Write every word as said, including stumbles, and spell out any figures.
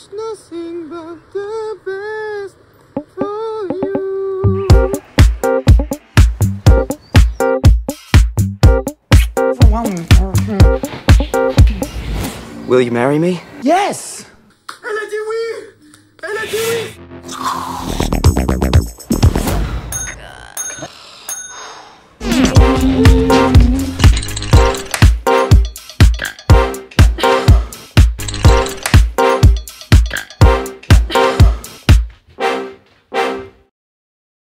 wish nothing but the best for you. Will you marry me? Yes!